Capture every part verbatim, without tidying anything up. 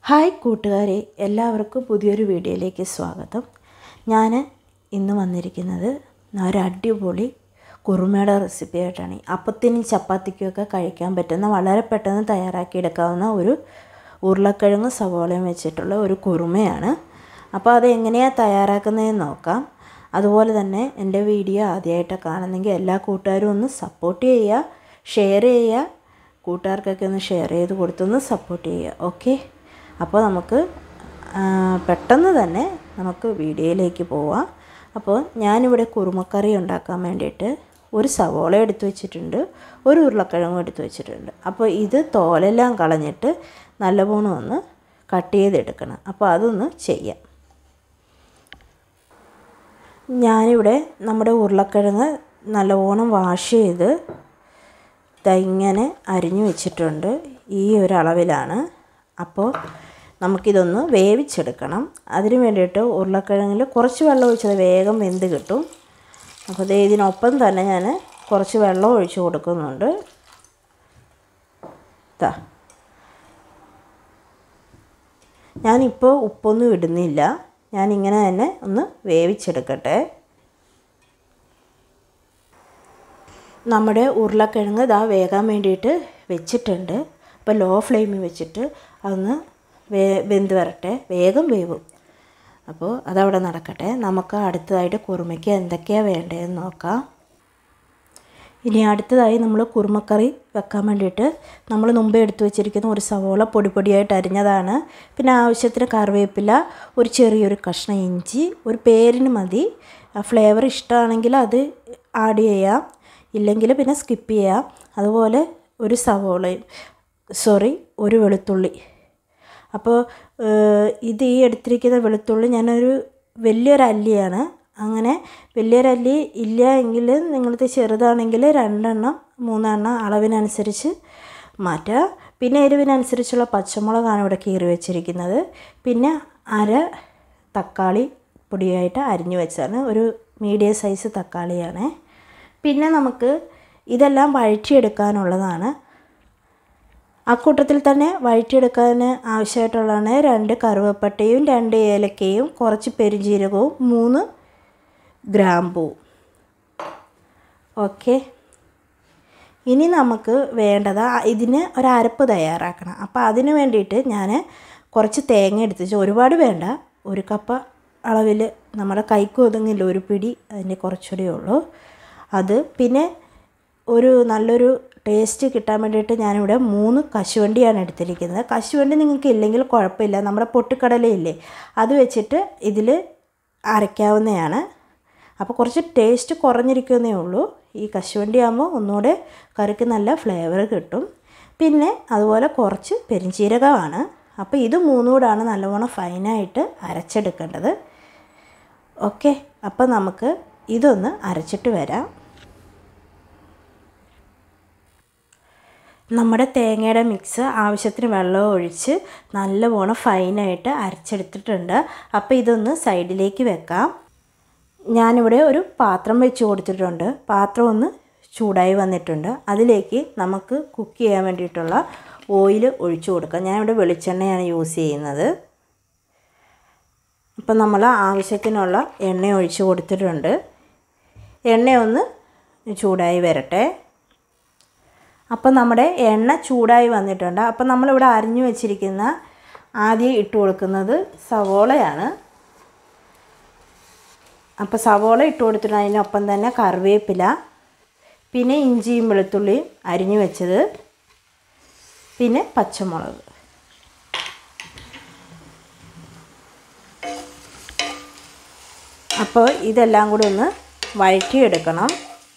Hi കൂട്ടുകാരെ, എല്ലാവർക്കും പുതിയൊരു വീഡിയോയിലേക്ക് സ്വാഗതം. ഞാൻ ഇന്ന് വന്നിരിക്കുന്നത് ഒരു അടിപൊളി കുറുമയുടെ റെസിപ്പി ആയിട്ടാണ്. അപ്പത്തിനും ചപ്പാത്തിക്കുമൊക്കെ കഴിക്കാൻ പറ്റുന്ന വളരെ പെട്ടെന്ന് തയ്യാറാക്കിയെടുക്കാവുന്ന ഒരു ഉരുളക്കിഴങ്ങ് സവോളയും വെച്ചിട്ടുള്ള ഒരു കുറുമയാണ്. അപ്പോൾ അത് എങ്ങനെയാണ് തയ്യാറാക്കുന്നതെന്ന് നോക്കാം. അതുപോലെ തന്നെ എൻ്റെ വീഡിയോ ആദ്യമായിട്ട് കാണുന്നെങ്കിൽ എല്ലാ കൂട്ടുകാരും ഒന്ന് സപ്പോർട്ട് ചെയ്യുക, ഷെയർ ചെയ്യുക, കൂട്ടുകാർക്കൊക്കെ ഒന്ന് ഷെയർ ചെയ്ത് കൊടുത്തൊന്ന് സപ്പോർട്ട് ചെയ്യുക. ഓക്കെ, അപ്പോൾ നമുക്ക് പെട്ടെന്ന് തന്നെ നമുക്ക് വീഡിയോയിലേക്ക് പോവാം. അപ്പോൾ ഞാനിവിടെ കുറുമക്കറി ഉണ്ടാക്കാൻ വേണ്ടിയിട്ട് ഒരു സവോള എടുത്ത് വെച്ചിട്ടുണ്ട്, ഒരു ഉരുളക്കിഴങ്ങും എടുത്ത് വെച്ചിട്ടുണ്ട്. അപ്പോൾ ഇത് തോലെല്ലാം കളഞ്ഞിട്ട് നല്ലവണ്ണം ഒന്ന് കട്ട് ചെയ്തെടുക്കണം. അപ്പോൾ അതൊന്ന് ചെയ്യാം. ഞാനിവിടെ നമ്മുടെ ഉരുളക്കിഴങ്ങ് നല്ലവണ്ണം വാഷ് ചെയ്ത് ഇങ്ങനെ അരിഞ്ഞു വെച്ചിട്ടുണ്ട്. ഈ ഒരു അളവിലാണ്. അപ്പോൾ നമുക്കിതൊന്ന് വേവിച്ചെടുക്കണം. അതിന് വേണ്ടിയിട്ട് ഉരുളക്കിഴങ്ങിൽ കുറച്ച് വെള്ളം ഒഴിച്ചത് വേഗം വെന്ത് കിട്ടും. അപ്പോൾ ദേ ഇതിനൊപ്പം തന്നെ ഞാൻ കുറച്ച് വെള്ളം ഒഴിച്ച് കൊടുക്കുന്നുണ്ട്. ഇതാ, ഞാനിപ്പോൾ ഉപ്പൊന്നും ഇടുന്നില്ല. ഞാനിങ്ങനെ തന്നെ ഒന്ന് വേവിച്ചെടുക്കട്ടെ. നമ്മുടെ ഉരുളക്കിഴങ്ങ് ഇതാ വേകാൻ വേണ്ടിയിട്ട് വെച്ചിട്ടുണ്ട്. അപ്പോൾ ലോ ഫ്ലെയിമിൽ വെച്ചിട്ട് അതൊന്ന് വേ വെന്ത് വരട്ടെ, വേഗം വേവും. അപ്പോൾ അതവിടെ നടക്കട്ടെ. നമുക്ക് അടുത്തതായിട്ട് കുറുമയ്ക്ക് എന്തൊക്കെയാണ് വേണ്ടതെന്ന് നോക്കാം. ഇനി അടുത്തതായി നമ്മൾ കുറുമക്കറി വെക്കാൻ വേണ്ടിയിട്ട് നമ്മൾ മുമ്പേ എടുത്തു വെച്ചിരിക്കുന്ന ഒരു സവോള പൊടി പൊടിയായിട്ട് അരിഞ്ഞതാണ്. പിന്നെ ആവശ്യത്തിന് കറിവേപ്പില, ഒരു ചെറിയൊരു കഷ്ണം ഇഞ്ചി, ഒരു പേരിന് മതി. ഫ്ലേവർ ഇഷ്ടമാണെങ്കിൽ അത് ആഡ് ചെയ്യാം, ഇല്ലെങ്കിൽ പിന്നെ സ്കിപ്പ് ചെയ്യാം. അതുപോലെ ഒരു സവോളയും സോറി ഒരു വെളുത്തുള്ളി. അപ്പോൾ ഇത് ഈ എടുത്തിരിക്കുന്ന വെളുത്തുള്ളി ഞാനൊരു വലിയൊരു അല്ലിയാണ്. അങ്ങനെ വലിയൊരല്ലി ഇല്ല എങ്കിൽ നിങ്ങളത് ചെറുതാണെങ്കിൽ രണ്ടെണ്ണം മൂന്നെണ്ണം അളവിനനുസരിച്ച് മാറ്റുക. പിന്നെ എരിവിനനുസരിച്ചുള്ള പച്ചമുളകാണ് ഇവിടെ കീറി വെച്ചിരിക്കുന്നത്. പിന്നെ അര തക്കാളി പൊടിയായിട്ട് അരിഞ്ഞു വെച്ചാണ്, ഒരു മീഡിയം സൈസ് തക്കാളിയാണ്. പിന്നെ നമുക്ക് ഇതെല്ലാം വഴറ്റിയെടുക്കാനുള്ളതാണ്. അക്കൂട്ടത്തിൽ തന്നെ വഴറ്റിയെടുക്കാൻ ആവശ്യമായിട്ടുള്ളതാണ് രണ്ട് കറുവപ്പട്ടയും രണ്ട് ഏലക്കയും കുറച്ച് പെരുംജീരകവും മൂന്ന് ഗ്രാമ്പൂവും. ഓക്കെ, ഇനി നമുക്ക് വേണ്ടത് ഇതിന് ഒരു അരപ്പ് തയ്യാറാക്കണം. അപ്പോൾ അതിന് വേണ്ടിയിട്ട് ഞാൻ കുറച്ച് തേങ്ങ എടുത്ത് വെച്ച്, ഒരുപാട് വേണ്ട, ഒരു കപ്പ് അളവിൽ നമ്മുടെ കൈക്ക് ഒതുങ്ങില്ല, ഒരു പിടി അതിൻ്റെ കുറച്ചുകൂടെ ഉള്ളൂ അത്. പിന്നെ ഒരു നല്ലൊരു ടേസ്റ്റ് കിട്ടാൻ വേണ്ടിയിട്ട് ഞാനിവിടെ മൂന്ന് കശുവണ്ടിയാണ് എടുത്തിരിക്കുന്നത്. കശുവണ്ടി നിങ്ങൾക്ക് ഇല്ലെങ്കിൽ കുഴപ്പമില്ല, നമ്മുടെ പൊട്ടിക്കടലയില്ലേ അത് വെച്ചിട്ട് ഇതിൽ അരയ്ക്കാവുന്നതാണ്. അപ്പോൾ കുറച്ച് ടേസ്റ്റ് കുറഞ്ഞിരിക്കുന്നേ ഉള്ളൂ. ഈ കശുവണ്ടി ആകുമ്പോൾ ഒന്നുകൂടെ കറിക്ക് നല്ല ഫ്ലേവർ കിട്ടും. പിന്നെ അതുപോലെ കുറച്ച് പെരുംജീരകമാണ്. അപ്പോൾ ഇത് മൂന്നുകൂടാണ് നല്ലവണ്ണം ഫൈനായിട്ട് അരച്ചെടുക്കേണ്ടത്. ഓക്കെ, അപ്പോൾ നമുക്ക് ഇതൊന്ന് അരച്ചിട്ട് വരാം. നമ്മുടെ തേങ്ങയുടെ മിക്സ് ആവശ്യത്തിന് വെള്ളം ഒഴിച്ച് നല്ലവണ്ണം ഫൈനായിട്ട് അരച്ചെടുത്തിട്ടുണ്ട്. അപ്പോൾ ഇതൊന്ന് സൈഡിലേക്ക് വെക്കാം. ഞാനിവിടെ ഒരു പാത്രം വെച്ച് കൊടുത്തിട്ടുണ്ട്. പാത്രം ഒന്ന് ചൂടായി വന്നിട്ടുണ്ട്. അതിലേക്ക് നമുക്ക് കുക്ക് ചെയ്യാൻ വേണ്ടിയിട്ടുള്ള ഓയിൽ ഒഴിച്ചു കൊടുക്കാം. ഞാനിവിടെ വെളിച്ചെണ്ണയാണ് യൂസ് ചെയ്യുന്നത്. അപ്പം നമ്മൾ ആവശ്യത്തിനുള്ള എണ്ണ ഒഴിച്ച് കൊടുത്തിട്ടുണ്ട്. എണ്ണ ഒന്ന് ചൂടായി വരട്ടെ. അപ്പം നമ്മുടെ എണ്ണ ചൂടായി വന്നിട്ടുണ്ട്. അപ്പം നമ്മളിവിടെ അരിഞ്ഞു വെച്ചിരിക്കുന്ന ആദ്യം ഇട്ട് കൊടുക്കുന്നത് സവോളയാണ്. അപ്പോൾ സവോള ഇട്ട് കൊടുത്തിട്ട് അതിനൊപ്പം തന്നെ കറിവേപ്പില, പിന്നെ ഇഞ്ചിയും വെളുത്തുള്ളിയും അരിഞ്ഞു വെച്ചത്, പിന്നെ പച്ചമുളക്. അപ്പോൾ ഇതെല്ലാം കൂടി ഒന്ന് വഴറ്റിയെടുക്കണം.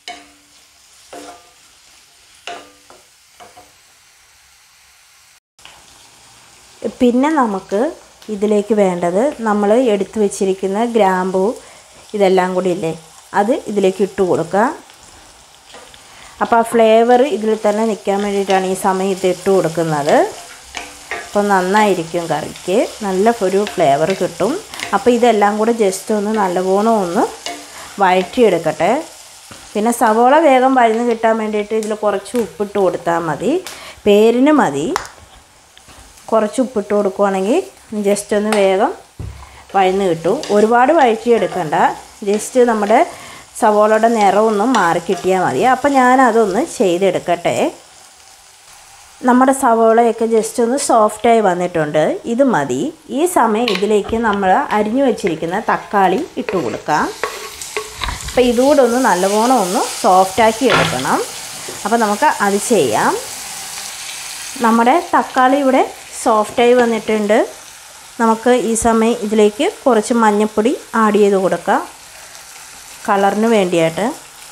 പിന്നെ നമുക്ക് ഇതിലേക്ക് വേണ്ടത് നമ്മൾ എടുത്തു വെച്ചിരിക്കുന്ന ഗ്രാമ്പൂ ഇതെല്ലാം കൂടി ഇല്ലേ അത് ഇതിലേക്ക് ഇട്ട് കൊടുക്കുക. അപ്പോൾ ആ ഫ്ലേവർ ഇതിൽ തന്നെ നിൽക്കാൻ വേണ്ടിയിട്ടാണ് ഈ സമയത്ത് ഇട്ട് കൊടുക്കുന്നത്. അപ്പോൾ നന്നായിരിക്കും, കറിക്ക് നല്ല ഒരു ഫ്ലേവർ കിട്ടും. അപ്പോൾ ഇതെല്ലാം കൂടെ ജസ്റ്റ് ഒന്ന് നല്ലവണ്ണം ഒന്ന് വഴറ്റിയെടുക്കട്ടെ. പിന്നെ സവോള വേഗം വഴന്ന് കിട്ടാൻ വേണ്ടിയിട്ട് ഇതിൽ കുറച്ച് ഉപ്പിട്ട് കൊടുത്താൽ മതി, പേരിന് മതി. കുറച്ച് ഉപ്പിട്ട് കൊടുക്കുകയാണെങ്കിൽ ജസ്റ്റ് ഒന്ന് വേഗം വഴന്ന് കിട്ടും. ഒരുപാട് വഴറ്റിയെടുക്കണ്ട, ജസ്റ്റ് നമ്മുടെ സവോളയുടെ നിറമൊന്നും മാറി കിട്ടിയാൽ മതി. അപ്പം ഞാനതൊന്ന് ചെയ്തെടുക്കട്ടെ. നമ്മുടെ സവോളയൊക്കെ ജസ്റ്റ് ഒന്ന് സോഫ്റ്റായി വന്നിട്ടുണ്ട്. ഇത് മതി. ഈ സമയം ഇതിലേക്ക് നമ്മൾ അരിഞ്ഞു വെച്ചിരിക്കുന്ന തക്കാളി ഇട്ട് കൊടുക്കാം. അപ്പോൾ ഇതുകൂടെ ഒന്ന് നല്ലവണ്ണം ഒന്ന് സോഫ്റ്റാക്കി എടുക്കണം. അപ്പോൾ നമുക്ക് അത് ചെയ്യാം. നമ്മുടെ തക്കാളി ഇവിടെ സോഫ്റ്റായി വന്നിട്ടുണ്ട്. നമുക്ക് ഈ സമയം ഇതിലേക്ക് കുറച്ച് മഞ്ഞൾപ്പൊടി ആഡ് ചെയ്ത് കൊടുക്കാം, കളറിന് വേണ്ടിയിട്ട്.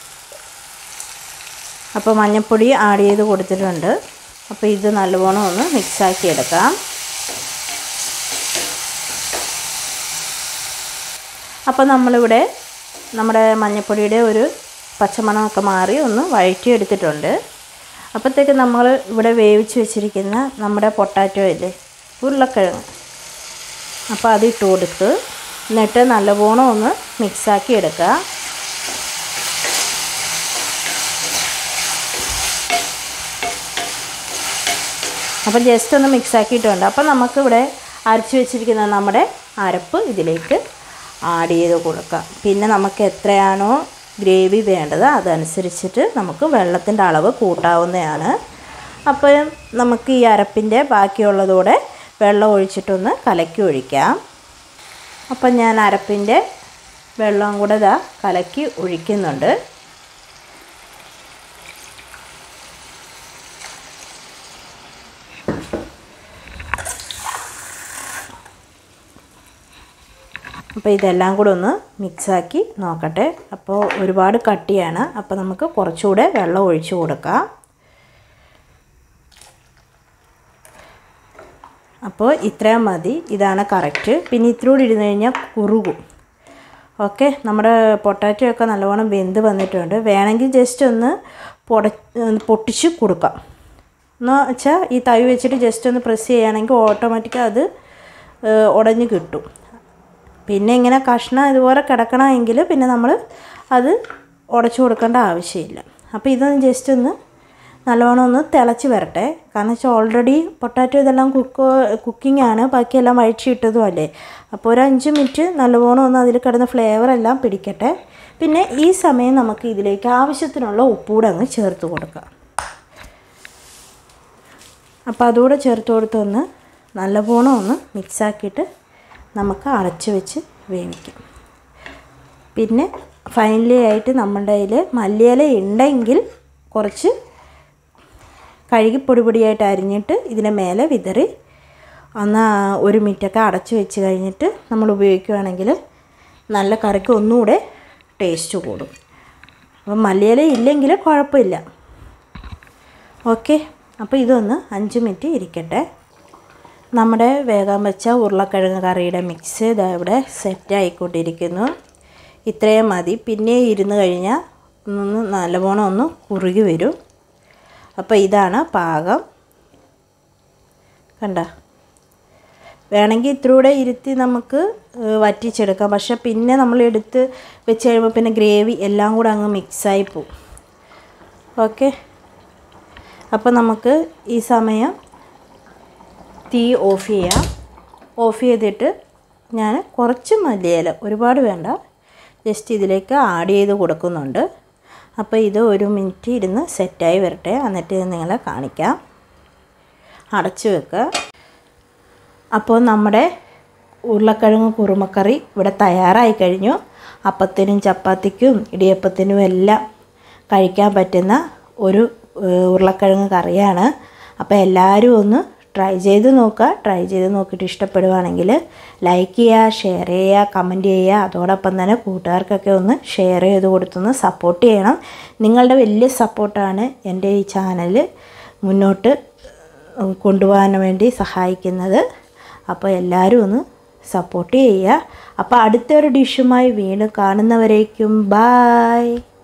അപ്പോൾ മഞ്ഞൾപ്പൊടി ആഡ് ചെയ്ത് കൊടുത്തിട്ടുണ്ട്. അപ്പോൾ ഇത് നല്ലവണ്ണം ഒന്ന് മിക്സാക്കി എടുക്കാം. അപ്പോൾ നമ്മളിവിടെ നമ്മുടെ മഞ്ഞൾപ്പൊടിയുടെ ഒരു പച്ചമണമൊക്കെ മാറി ഒന്ന് വഴറ്റിയെടുത്തിട്ടുണ്ട്. അപ്പോഴത്തേക്ക് നമ്മൾ ഇവിടെ വേവിച്ച് വെച്ചിരിക്കുന്ന നമ്മുടെ പൊട്ടാറ്റോ ഇല്ലേ, ഉരുളക്കിഴങ്ങ്, അപ്പോൾ അത് ഇട്ട് കൊടുത്ത് എന്നിട്ട് നല്ലവണ്ണം ഒന്ന് മിക്സാക്കി എടുക്കുക. അപ്പോൾ ജസ്റ്റ് ഒന്ന് മിക്സാക്കിയിട്ടുണ്ട്. അപ്പോൾ നമുക്കിവിടെ അരച്ച് വെച്ചിരിക്കുന്ന നമ്മുടെ അരപ്പ് ഇതിലേക്ക് ആഡ് ചെയ്ത് കൊടുക്കാം. പിന്നെ നമുക്ക് എത്രയാണോ ഗ്രേവി വേണ്ടത് അതനുസരിച്ചിട്ട് നമുക്ക് വെള്ളത്തിൻ്റെ അളവ് കൂട്ടാവുന്നതാണ്. അപ്പോൾ നമുക്ക് ഈ അരപ്പിൻ്റെ ബാക്കിയുള്ളതോടെ വെള്ളം ഒഴിച്ചിട്ടൊന്ന് കലക്കി ഒഴിക്കാം. അപ്പം ഞാൻ അരപ്പിൻ്റെ വെള്ളം കൂടെ ഇതാ കലക്കി ഒഴിക്കുന്നുണ്ട്. അപ്പോൾ ഇതെല്ലാം കൂടെ ഒന്ന് മിക്സാക്കി നോക്കട്ടെ. അപ്പോൾ ഒരുപാട് കട്ടിയാണ്, അപ്പോൾ നമുക്ക് കുറച്ചുകൂടെ വെള്ളം ഒഴിച്ച് കൊടുക്കാം. അപ്പോൾ ഇത്രയും മതി, ഇതാണ് കറക്റ്റ്. പിന്നെ ഇത്തിരി ഇരുന്ന് കഴിഞ്ഞാൽ കുറുകും. ഓക്കെ, നമ്മുടെ പൊട്ടാറ്റോ ഒക്കെ നല്ലവണ്ണം വെന്ത് വന്നിട്ടുണ്ട്. വേണമെങ്കിൽ ജസ്റ്റ് ഒന്ന് പൊട പൊട്ടിച്ച് കൊടുക്കാം. എന്ന് വെച്ചാൽ ഈ തവി വെച്ചിട്ട് ജസ്റ്റ് ഒന്ന് പ്രസ് ചെയ്യുകയാണെങ്കിൽ ഓട്ടോമാറ്റിക്കായി അത് ഉടഞ്ഞ് കിട്ടും. പിന്നെ ഇങ്ങനെ കഷ്ണം ഇതുപോലെ കിടക്കണമെങ്കിൽ പിന്നെ നമ്മൾ അത് ഉടച്ചു കൊടുക്കേണ്ട ആവശ്യമില്ല. അപ്പോൾ ഇതൊന്ന് ജസ്റ്റ് ഒന്ന് നല്ലവണ്ണം ഒന്ന് തിളച്ച് വരട്ടെ. കാരണം വെച്ചാൽ ഓൾറെഡി പൊട്ടാറ്റോ ഇതെല്ലാം കുക്ക് കുക്കിംഗ് ആണ്, ബാക്കിയെല്ലാം വഴിച്ചിട്ടതും അല്ലേ. അപ്പോൾ ഒരു അഞ്ച് മിനിറ്റ് നല്ലവണ്ണം ഒന്ന് അതിൽ കിടന്ന ഫ്ലേവർ എല്ലാം പിടിക്കട്ടെ. പിന്നെ ഈ സമയം നമുക്ക് ഇതിലേക്ക് ആവശ്യത്തിനുള്ള ഉപ്പൂടെ അങ്ങ് ചേർത്ത് കൊടുക്കാം. അപ്പോൾ അതുകൂടെ ചേർത്ത് കൊടുത്തൊന്ന് നല്ലവണ്ണം ഒന്ന് മിക്സാക്കിയിട്ട് നമുക്ക് അടച്ച് വെച്ച് വേവിക്കാം. പിന്നെ ഫൈനലി ആയിട്ട് നമ്മളുടെ കയ്യിൽ മല്ലിയില ഉണ്ടെങ്കിൽ കുറച്ച് കഴുകി പൊടി പൊടിയായിട്ട് അരിഞ്ഞിട്ട് ഇതിൻ്റെ മേലെ വിതറി ഒന്ന് ഒരു മിനിറ്റൊക്കെ അടച്ച് വെച്ച് കഴിഞ്ഞിട്ട് നമ്മൾ ഉപയോഗിക്കുകയാണെങ്കിൽ നല്ല കറിക്ക് ഒന്നുകൂടെ ടേസ്റ്റ് കൂടും. അപ്പം മല്ലിയില ഇല്ലെങ്കിൽ കുഴപ്പമില്ല. ഓക്കെ, അപ്പോൾ ഇതൊന്ന് അഞ്ച് മിനിറ്റ് ഇരിക്കട്ടെ. നമ്മുടെ വേഗം വെച്ച ഉരുളക്കിഴങ്ങ് കറിയുടെ മിക്സ് ഇതാ ഇവിടെ സെറ്റായിക്കൊണ്ടിരിക്കുന്നു. ഇത്രയും മതി. പിന്നെ ഇരുന്ന് കഴിഞ്ഞാൽ ഒന്ന് നല്ലവണ്ണം ഒന്ന് കുറുകി വരും. അപ്പോൾ ഇതാണ് പാകം. കണ്ട, വേണമെങ്കിൽ ഇത്തിരൂടെ ഇരുത്തി നമുക്ക് വറ്റിച്ചെടുക്കാം. പക്ഷെ പിന്നെ നമ്മൾ എടുത്ത് വെച്ച് കഴിയുമ്പോൾ പിന്നെ ഗ്രേവി എല്ലാം കൂടെ അങ്ങ് മിക്സായി പോവും. ഓക്കെ, അപ്പോൾ നമുക്ക് ഈ സമയം തീ ഓഫ് ചെയ്യാം. ഓഫ് ചെയ്തിട്ട് ഞാൻ കുറച്ച് മല്ലിയില, ഒരുപാട് വേണ്ട, ജസ്റ്റ് ഇതിലേക്ക് ആഡ് ചെയ്ത് കൊടുക്കുന്നുണ്ട്. അപ്പോൾ ഇത് ഒരു മിനിറ്റ് ഇരുന്ന് സെറ്റായി വരട്ടെ, എന്നിട്ട് നിങ്ങളെ കാണിക്കാം. അടച്ച് വെക്കുക. അപ്പോൾ നമ്മുടെ ഉരുളക്കിഴങ്ങ് കുറുമക്കറി ഇവിടെ തയ്യാറായി കഴിഞ്ഞു. അപ്പത്തിനും ചപ്പാത്തിക്കും ഇടിയപ്പത്തിനും എല്ലാം കഴിക്കാൻ പറ്റുന്ന ഒരു ഉരുളക്കിഴങ്ങ് കറിയാണ്. അപ്പോൾ എല്ലാവരും ഒന്ന് ട്രൈ ചെയ്ത് നോക്കുക. ട്രൈ ചെയ്ത് നോക്കിയിട്ട് ഇഷ്ടപ്പെടുവാണെങ്കിൽ ലൈക്ക് ചെയ്യുക, ഷെയർ ചെയ്യുക, കമൻറ്റ് ചെയ്യുക. അതോടൊപ്പം തന്നെ കൂട്ടുകാർക്കൊക്കെ ഒന്ന് ഷെയർ ചെയ്ത് കൊടുത്തൊന്ന് സപ്പോർട്ട് ചെയ്യണം. നിങ്ങളുടെ വലിയ സപ്പോർട്ടാണ് എൻ്റെ ഈ ചാനൽ മുന്നോട്ട് കൊണ്ടുപോകാൻ വേണ്ടി സഹായിക്കുന്നത്. അപ്പോൾ എല്ലാവരും ഒന്ന് സപ്പോർട്ട് ചെയ്യുക. അപ്പോൾ അടുത്തൊരു ഡിഷുമായി വീണ്ടും കാണുന്നവരേക്കും ബായ്.